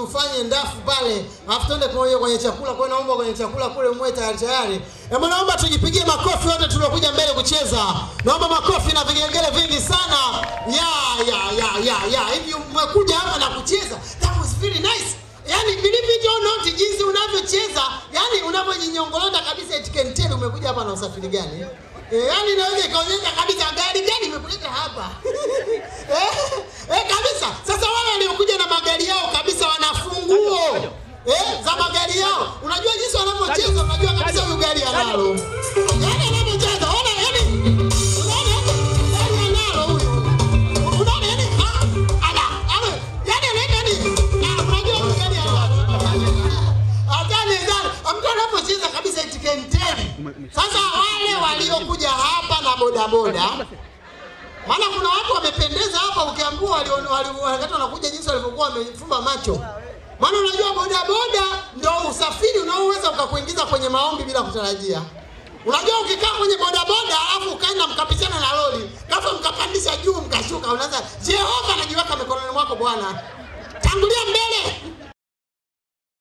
ufanye ndafu pale, afu twende kwenye chakula, kwa naomba kwenye chakula kule mwe tayari. Hebu naomba tujipigie makofi wote tuliokuja mbele kucheza. Naomba makofi na vigengele vingi sana. Ya. Hivi umekuja hapa na kucheza. That was very nice. Yani believe it or not, jinsi unavyocheza, yani unavyojinyongolota kabisa etikenteni umekuja hapa na usafiri gani? Yani naweza ikaonyesha kabisa gari gani imekuleta hapa. Kabisa. Sasa wale waliokuja na magari yao kabisa wanafunguo. Za magari yao. Unajua jinsi wanavyocheza, unajua kabisa huyu gari analo. Yani anavyocheza, ona yani. Unaona? Gari analo huyu. Unaona yani? Yani anaenda nini? Unajua huyu gari analo. Hatari sana. Mtu anapocheza kabisa etikenteni. Sasa wale waliokuja hapa na bodaboda, maana kuna watu wamependeza hapa ukiambua wakati wanakuja jinsi walivyokuwa wamefumba macho. Maana unajua bodaboda ndio usafiri unaoweza ukakuingiza kwenye maombi bila kutarajia. Unajua ukikaa kwenye bodaboda alafu ukaenda mkapishana na lori, kafa mkapandisha juu mkashuka, unaanza Jehova anajiweka mikononi mwako Bwana. Tangulia mbele.